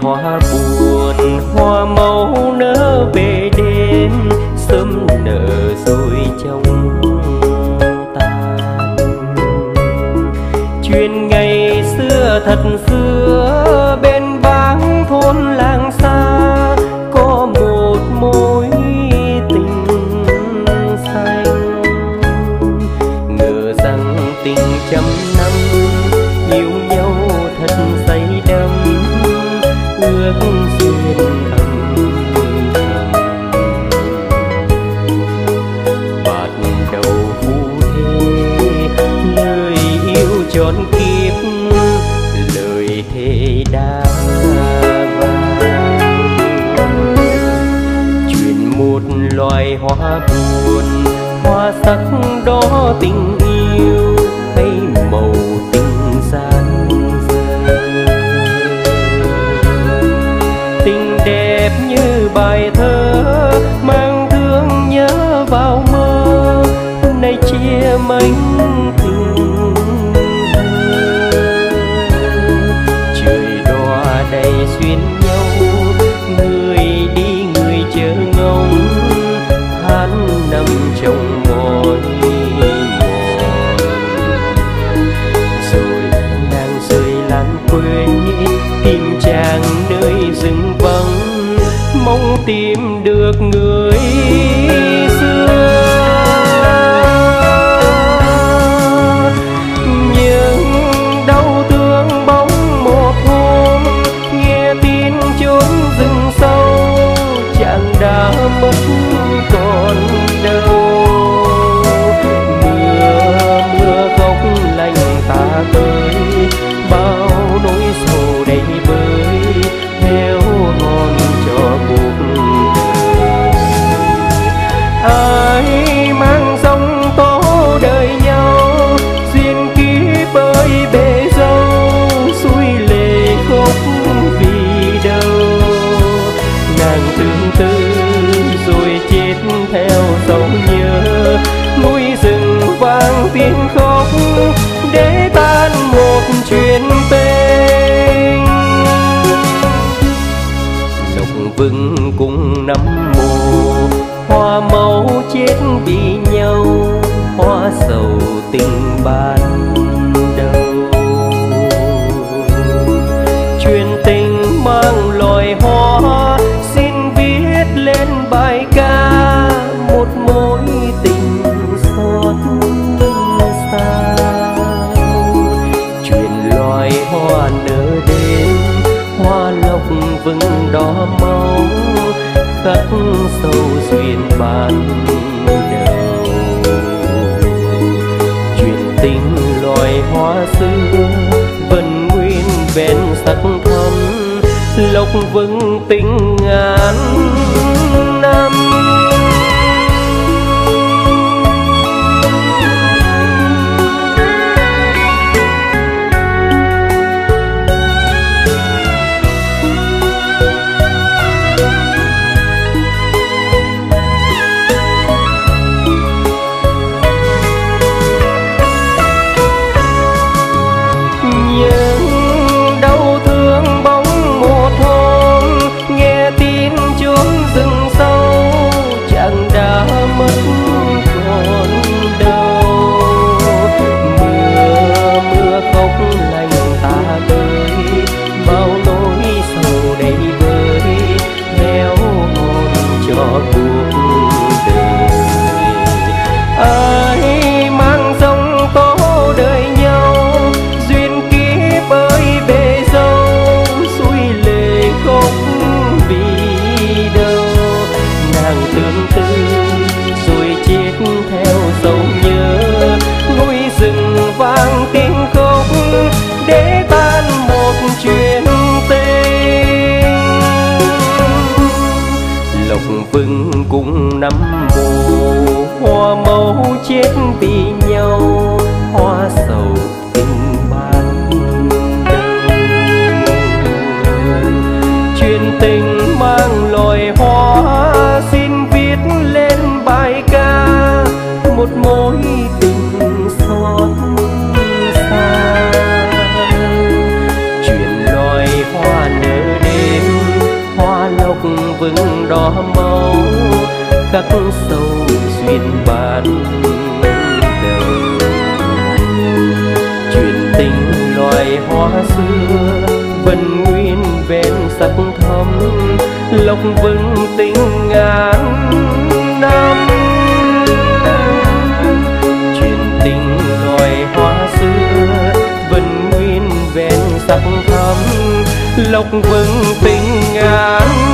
hoa buồn, hoa màu nở về đêm, sớm nở rồi trong tàn. Chuyện ngày xưa thật xưa, bên báng thôn làng xa có một mối tình xanh. Ngờ rằng tình trăm năm yêu nhau thật say đắm, ước duyên thầm thầm. Bắt đầu phu thê lời yêu trọn kiếp, lời thề đã vang. Chuyện một loài hoa buồn, hoa sắc đó tình yêu hay màu tình gian dở. Tình đẹp như bài thơ mang thương nhớ vào mơ, nay chia mảnh tình trời đọa đầy xuyên nhau, người đi người chờ ngóng, than nằm trong mỏi mòn. Rồi nàng rơi lãng quê tìm chàng nơi rừng vắng, mong tìm được người xưa. Nhưng đau thương bóng một hôm, nghe tin chốn rừng sâu, chàng đã mất còn đâu. Mưa khóc lạnh ta tới, bao nỗi sầu đầy vơi theo hòn cho cuộc đời. Ai mang dòng tố đời nhau, duyên kiếp ơi bể dâu, xuôi lệ khóc vì đâu. Nàng tương tư rồi chết theo dấu nhớ, núi rừng vang tiếng khóc để tan một chuyện tình. Lộc vừng cùng năm mùa, hoa màu chết vì nhau, hoa sầu tình ban đầu. Chuyện tình mang loài hoa, xin viết lên bài ca, một mối tình xót xa. Chuyện loài hoa nở đêm, hoa lộc vừng đỏ máu, khắc sâu duyên ban đầu. Chuyện tình loài hoa xưa vẫn nguyên vẹn sắc thắm, lộc vừng tình ngàn năm. Vừng cùng năm mùa, hoa màu chết vì nhau, hoa sầu tình ban đầu. Chuyện tình mang loài hoa, xin viết lên bài ca, một mối tình xót xa. Chuyện loài hoa nở đêm, lộc vững tình ngàn năm. Chuyện tình loài hoa xưa vẫn nguyên vẹn sắc thắm, lộc vững tình ngàn